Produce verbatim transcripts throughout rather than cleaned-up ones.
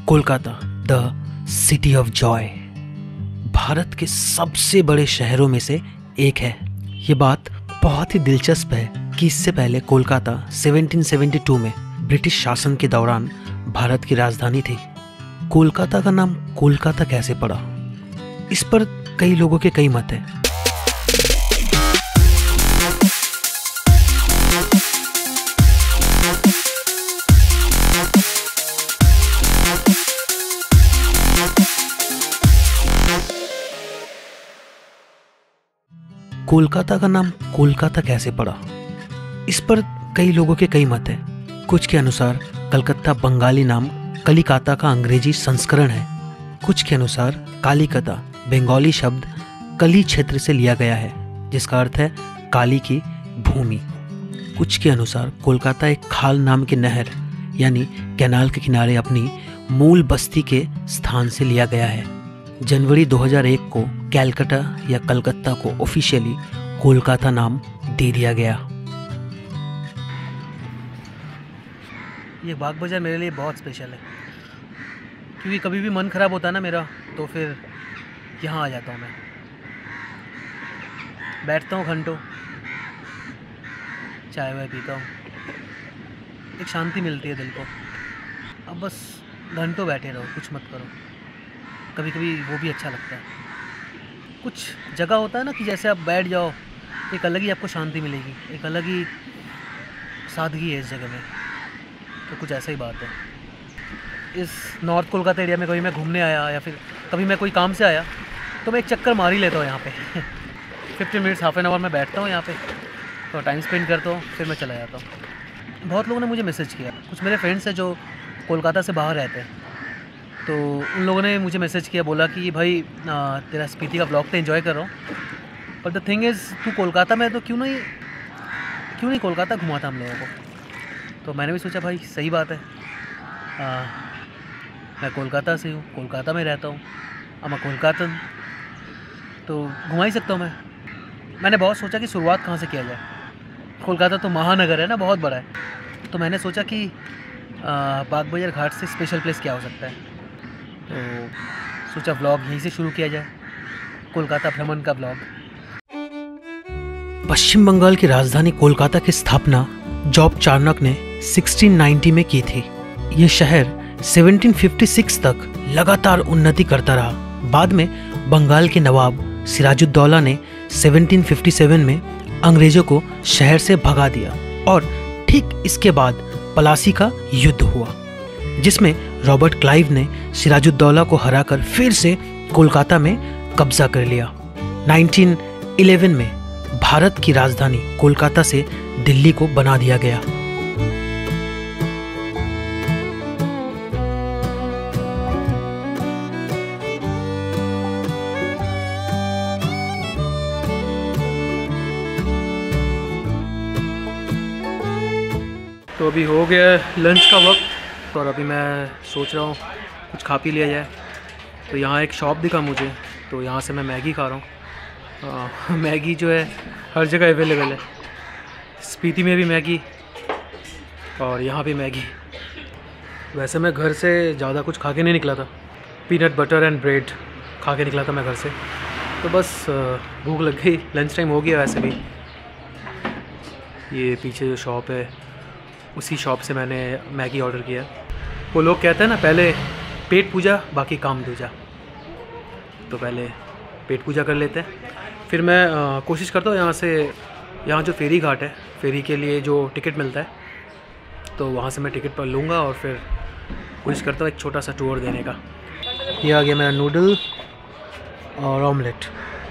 Kolkata, the city of joy, Bharat के सबसे बड़े शहरों में से एक है। ये बात बहुत ही दिलचस्प है कि इससे पहले कोलकाता सत्रह सौ बहत्तर में ब्रिटिश शासन के दौरान भारत की राजधानी थी। कोलकाता का नाम कोलकाता कैसे पड़ा, इस पर कई लोगों के कई मत हैं। कोलकाता का नाम कोलकाता कैसे पड़ा, इस पर कई लोगों के कई मत हैं। कुछ के अनुसार कलकत्ता बंगाली नाम कलिकाता का अंग्रेजी संस्करण है। कुछ के अनुसार कालिकता बंगाली शब्द कली क्षेत्र से लिया गया है, जिसका अर्थ है काली की भूमि। कुछ के अनुसार कोलकाता एक खाल नाम की नहर यानी कैनाल के किनारे अपनी मूल बस्ती के स्थान से लिया गया है। जनवरी दो हज़ार एक को कैलकाटा या कलकत्ता को ऑफिशियली कोलकाता नाम दे दिया गया। ये बाग बाजार मेरे लिए बहुत स्पेशल है, क्योंकि कभी भी मन ख़राब होता है ना मेरा, तो फिर यहाँ आ जाता हूँ। मैं बैठता हूँ घंटों, चाय वाय पीता हूँ, एक शांति मिलती है दिल को। अब बस घंटों बैठे रहो, कुछ मत करो। कभी कभी वो भी अच्छा लगता है। कुछ जगह होता है ना कि जैसे आप बैठ जाओ, एक अलग ही आपको शांति मिलेगी, एक अलग ही सादगी है इस जगह में। तो कुछ ऐसा ही बात है। इस नॉर्थ कोलकाता एरिया में कभी मैं घूमने आया या फिर कभी मैं कोई काम से आया तो मैं एक चक्कर मार ही लेता हूँ यहाँ पे। Fifteen minutes half an hour में बैठता हूँ यहाँ पे, तो टाइम स्पेंड करता हूँ, फिर मैं चला जाता हूँ। बहुत लोगों ने मुझे मैसेज किया, कुछ मेरे फ्रेंड्स हैं जो कोलकाता से बाहर रहते हैं, तो उन लोगों ने मुझे मैसेज किया, बोला कि भाई आ, तेरा स्पीति का ब्लॉग तो एंजॉय कर रहा हूँ, पर द थिंग इज़ तू कोलकाता में तो क्यों नहीं क्यों नहीं कोलकाता घुमाता हम लोगों को। तो मैंने भी सोचा भाई सही बात है, आ, मैं कोलकाता से हूँ, कोलकाता में रहता हूँ, अब मैं कोलकाता तो घुमा ही सकता हूँ मैं। मैंने बहुत सोचा कि शुरुआत कहाँ से किया जाए। कोलकाता तो महानगर है ना, बहुत बड़ा है। तो मैंने सोचा कि बाग बाजार घाट से स्पेशल प्लेस क्या हो सकता है, तो सोचा व्लॉग यहीं से शुरू किया जाए, कोलकाता भ्रमण का व्लॉग। पश्चिम बंगाल की राजधानी कोलकाता की स्थापना जॉब चार्नक ने सोलह सौ नब्बे में की थी। यह शहर सत्रह सौ छप्पन तक लगातार उन्नति करता रहा। बाद में बंगाल के नवाब सिराजुद्दौला ने सत्रह सौ सत्तावन में अंग्रेजों को शहर से भगा दिया और ठीक इसके बाद पलासी का युद्ध हुआ, जिसमें रॉबर्ट क्लाइव ने सिराजुद्दौला को हराकर फिर से कोलकाता में कब्जा कर लिया। उन्नीस सौ ग्यारह में भारत की राजधानी कोलकाता से दिल्ली को बना दिया गया। तो अभी हो गया लंच का वक्त और अभी मैं सोच रहा हूँ कुछ खा पी लिया जाए। तो यहाँ एक शॉप दिखा मुझे, तो यहाँ से मैं मैगी खा रहा हूँ। मैगी जो है हर जगह अवेलेबल है, स्पीति में भी मैगी और यहाँ भी मैगी। वैसे मैं घर से ज़्यादा कुछ खा के नहीं निकला था, पीनट बटर एंड ब्रेड खा के निकला था मैं घर से। तो बस भूख लग गई, लंच टाइम हो गया वैसे भी। ये पीछे जो शॉप है उसी शॉप से मैंने मैगी ऑर्डर किया। वो लोग कहते हैं ना, पहले पेट पूजा बाकी काम दूजा, तो पहले पेट पूजा कर लेते हैं। फिर मैं आ, कोशिश करता हूँ यहाँ से, यहाँ जो फेरी घाट है, फेरी के लिए जो टिकट मिलता है, तो वहाँ से मैं टिकट पर लूँगा और फिर कोशिश करता हूँ एक छोटा सा टूर देने का। ये आ गया मेरा नूडल और ऑमलेट।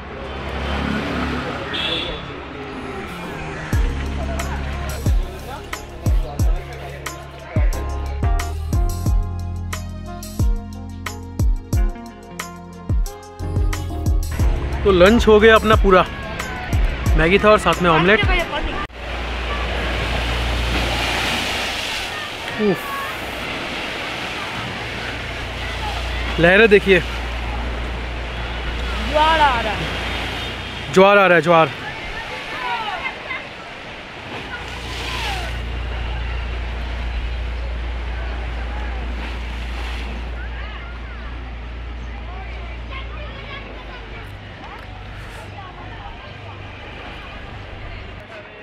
तो लंच हो गया अपना पूरा, मैगी था और साथ में ऑमलेट। लहरें देखिए, ज्वार आ रहा है, ज्वार आ रहा है ज्वार।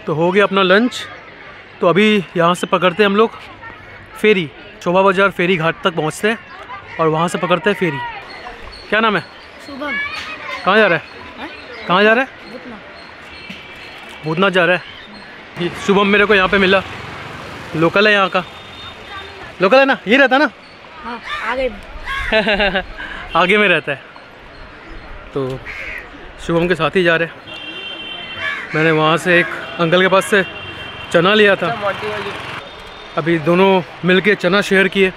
तो हो गया अपना लंच। तो अभी यहाँ से पकड़ते हैं हम लोग फेरी, शोभा बाज़ार फेरी घाट तक पहुँचते हैं और वहाँ से पकड़ते हैं फेरी। क्या नाम है? शुभम। कहाँ जा रहा है? कहाँ जा रहा है? भूतनाथ जा रहा है। शुभम मेरे को यहाँ पे मिला, लोकल है यहाँ का। लोकल है ना, ये रहता ना? हाँ, आगे आगे में रहता है। तो शुभम के साथ ही जा रहे हैं। मैंने वहाँ से एक अंकल के पास से चना लिया था, अभी दोनों मिलके चना शेयर किए।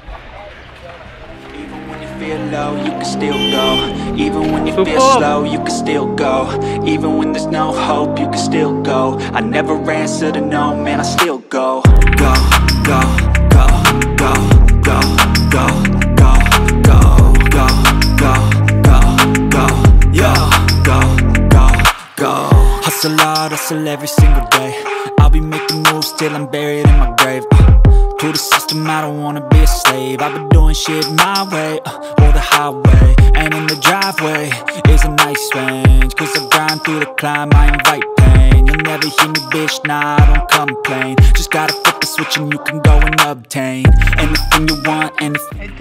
Low, you can still go. Even when you feel slow, you can still go. Even when there's no hope, you can still go. I never answer to no, man, I still go. Go, go, go, go, go, go, go, go, go, go, go, go, yo, go, go, go. Hustle hard, hustle every single day. I'll be making moves till I'm buried in my grave. To the system, I don't wanna be a slave. I've been doing shit my way, uh, or the highway. And in the driveway is a nice range. Cause I grind through the climb, I invite pain. You'll never hear me, bitch, nah, I don't complain. Just gotta flip the switch and you can go and obtain anything you want, anything.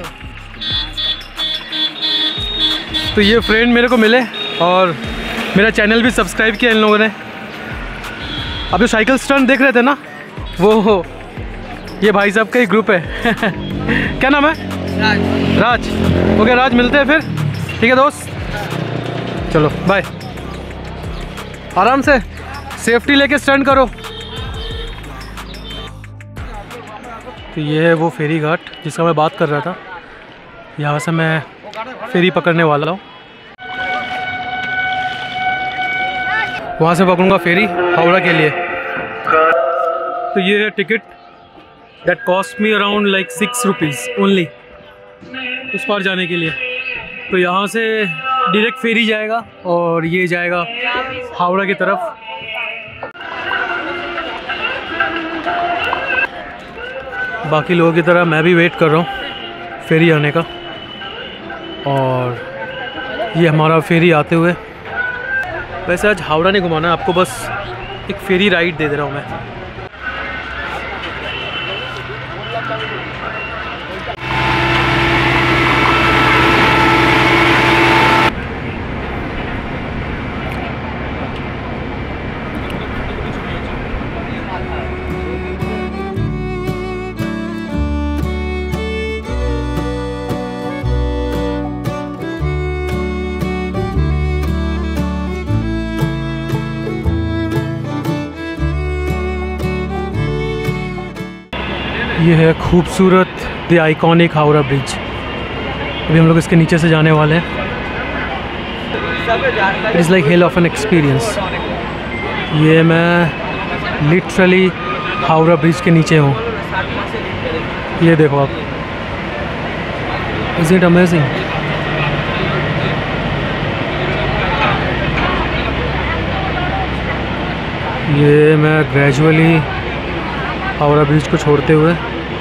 तो ये friend मेरे को मिले और मेरा channel भी subscribe किया इन लोगों ने। अब जो साइकिल स्टंट देख रहे थे ना, वो हो ये भाई साहब का ही ग्रुप है। क्या नाम है? राज। राज। ओके राज, मिलते हैं फिर। ठीक है दोस्त, चलो बाय। आराम से सेफ्टी लेके स्टंट करो। तो ये है वो फेरी घाट जिसका मैं बात कर रहा था। यहाँ से मैं फेरी पकड़ने वाला हूँ, वहाँ से पकड़ूंगा फेरी हावड़ा के लिए। तो ये है ticket, that cost me around like six rupees only उस पार जाने के लिए। तो यहाँ से डायरेक्ट फेरी जाएगा और ये जाएगा हावड़ा की तरफ। बाकी लोगों की तरह मैं भी वेट कर रहा हूँ फेरी आने का। और ये हमारा फेरी आते हुए। वैसे आज हावड़ा नहीं घुमाना है आपको, बस एक फेरी राइड दे दे रहा हूँ मैं। ये है खूबसूरत द आइकॉनिक हावड़ा ब्रिज। अभी हम लोग इसके नीचे से जाने वाले हैं। It is like hell of an experience. ये मैं लिटरली हावड़ा ब्रिज के नीचे हूँ। ये देखो आप, इज़ इट अमेजिंग। ये मैं ग्रेजुअली हावड़ा ब्रिज को छोड़ते हुए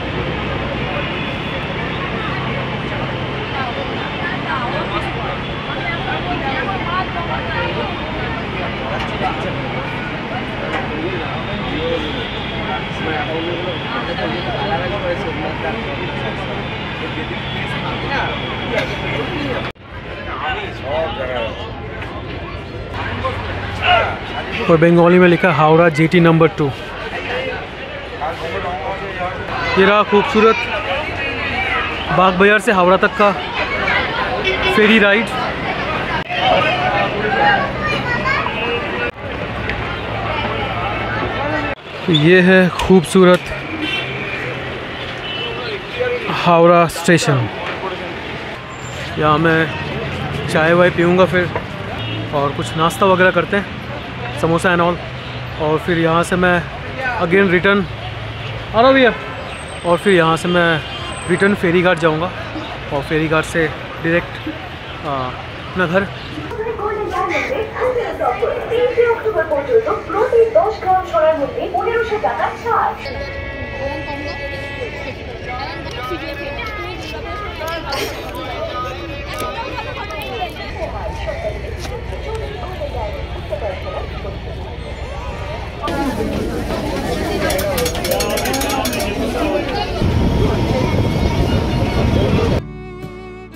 और बंगाली में लिखा हावड़ा जेटी नंबर टू। ये रहा खूबसूरत बाग बाजार से हावड़ा तक का फेरी राइड। तो ये है खूबसूरत हावड़ा स्टेशन। यहाँ मैं चाय वाय पीऊँगा फिर और कुछ नाश्ता वगैरह करते हैं, समोसा एंड ऑल। और फिर यहाँ से मैं अगेन रिटर्न आ रहा हूँ भैया। और फिर यहाँ से मैं रिटर्न फेरी घाट जाऊँगा और फेरी घाट से डायरेक्ट अपना घर।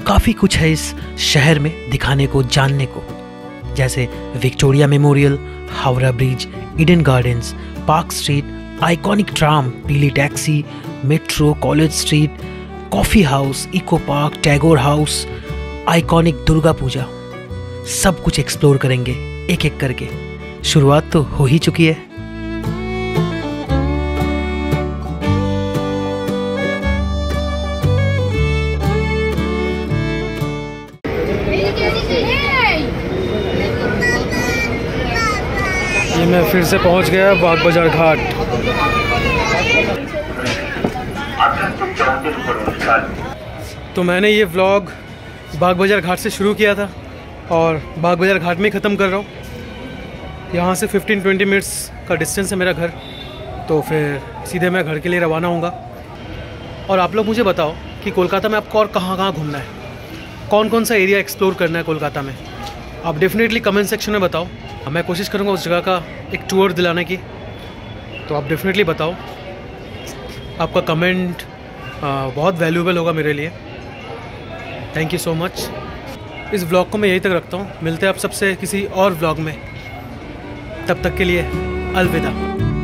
काफ़ी कुछ है इस शहर में दिखाने को, जानने को, जैसे Victoria Memorial, Howrah Bridge, Eden Gardens, Park Street, iconic tram, पीली taxi, metro, College Street, Coffee House, Eco Park, Tagore House, iconic Durga Puja. सब कुछ एक्सप्लोर करेंगे एक एक करके। शुरुआत तो हो ही चुकी है। ये मैं फिर से पहुंच गया बाग बाजार घाट। तो मैंने ये व्लॉग बाग बाजार घाट से शुरू किया था और बाग बाजार घाट में ही ख़त्म कर रहा हूँ। यहाँ से फिफ्टीन ट्वेंटी मिनट्स का डिस्टेंस है मेरा घर, तो फिर सीधे मैं घर के लिए रवाना होऊंगा। और आप लोग मुझे बताओ कि कोलकाता में आपको और कहाँ कहाँ घूमना है, कौन कौन सा एरिया एक्सप्लोर करना है कोलकाता में। आप डेफिनेटली कमेंट सेक्शन में बताओ, मैं कोशिश करूँगा उस जगह का एक टूर दिलाने की। तो आप डेफिनेटली बताओ, आपका कमेंट बहुत वैल्यूएबल होगा मेरे लिए। Thank you so much. इस व्लॉग को मैं यहीं तक रखता हूँ। मिलते हैं आप सबसे किसी और व्लॉग में। तब तक के लिए अलविदा।